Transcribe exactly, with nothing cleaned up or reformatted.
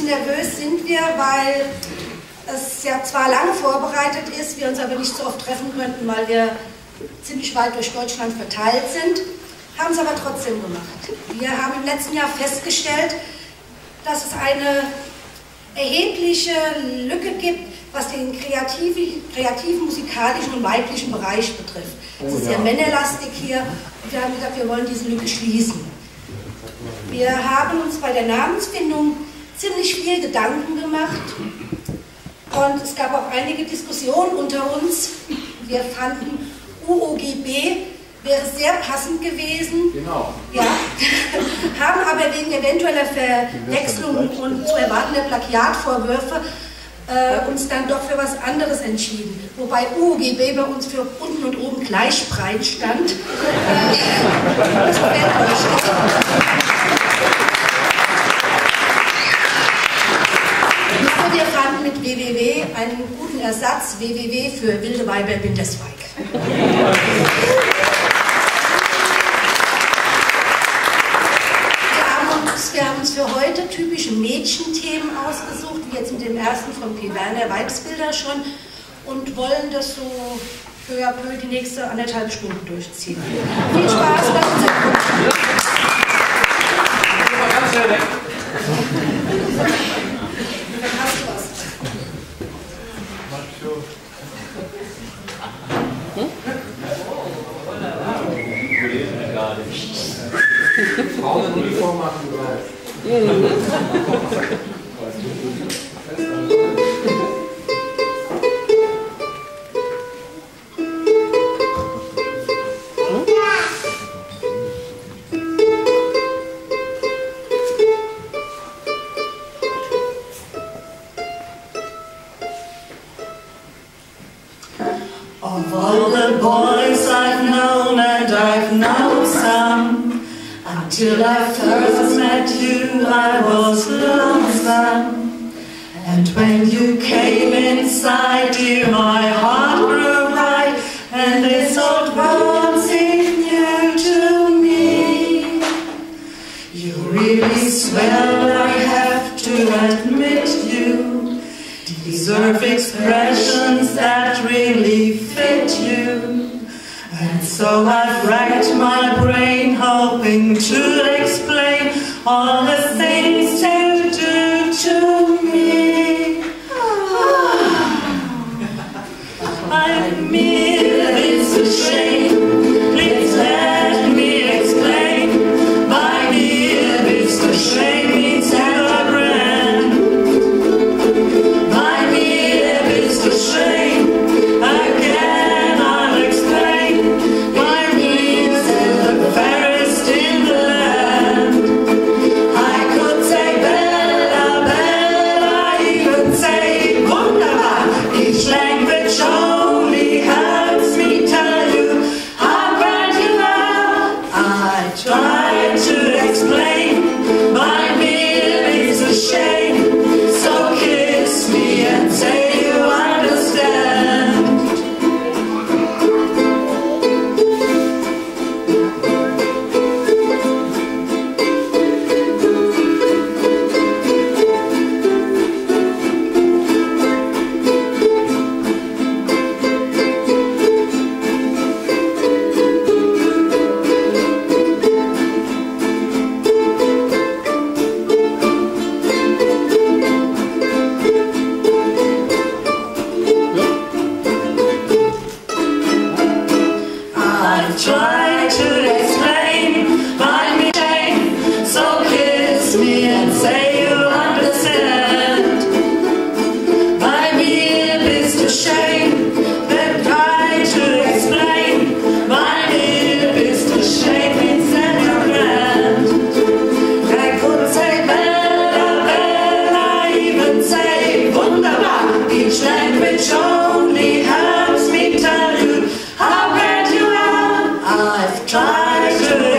bisschen nervös sind wir, weil es ja zwar lange vorbereitet ist, wir uns aber nicht so oft treffen könnten, weil wir ziemlich weit durch Deutschland verteilt sind, haben es aber trotzdem gemacht. Wir haben im letzten Jahr festgestellt, dass es eine erhebliche Lücke gibt, was den kreativen, kreativen musikalischen und weiblichen Bereich betrifft. Es ist sehr männerlastig hier und wir haben gesagt, wir wollen diese Lücke schließen. Wir haben uns bei der Namensfindung ziemlich viel Gedanken gemacht und es gab auch einige Diskussionen unter uns. Wir fanden U O G B wäre sehr passend gewesen. Genau. Ja, haben aber wegen eventueller Verwechslungen und zu erwartender Plagiatvorwürfe äh, uns dann doch für was anderes entschieden. Wobei U O G B bei uns für unten und oben gleich breit stand. Äh, das gefällt euch. Und wir fanden mit w w w einen guten Ersatz, w w w für Wilde Weiber Winterswijk. Wir haben uns für heute typische Mädchenthemen ausgesucht, wie jetzt mit dem ersten von P. Werner, Weibsbilder schon, und wollen das so peu à peu die nächste anderthalb Stunden durchziehen. Viel Spaß bei unserem Kunden. Hast du was? Frauen in Uniform machen bereit. Of all the boys I've known, and I've known some, until I first met you, I was lonesome. And when you came inside, dear, my heart grew right, and this old world seemed new to me. You really swell, I have to admit you deserve expressions that really fit you. And so I've racked my brain, hoping to explain all the things you do to me. I admit it's a shame, please let me explain. My dear, it's a shame, it's a brand. My dear, it's a shame, again I'll explain. My dreams are the fairest in the land. I could say Bella, Bella, even say wunderbar. Each language only helps me tell you how grand you are. I try to explain, my dear, it's a shame. So kiss me and say you understand. I've tried to explain my shame, so kiss me and say you understand. My dear, it's a shame that I to explain. My dear, it's a shame it's never grand. I could say Bella, Bella, even say wunderbar. Each language only helps me tell you how grand you are. I've tried to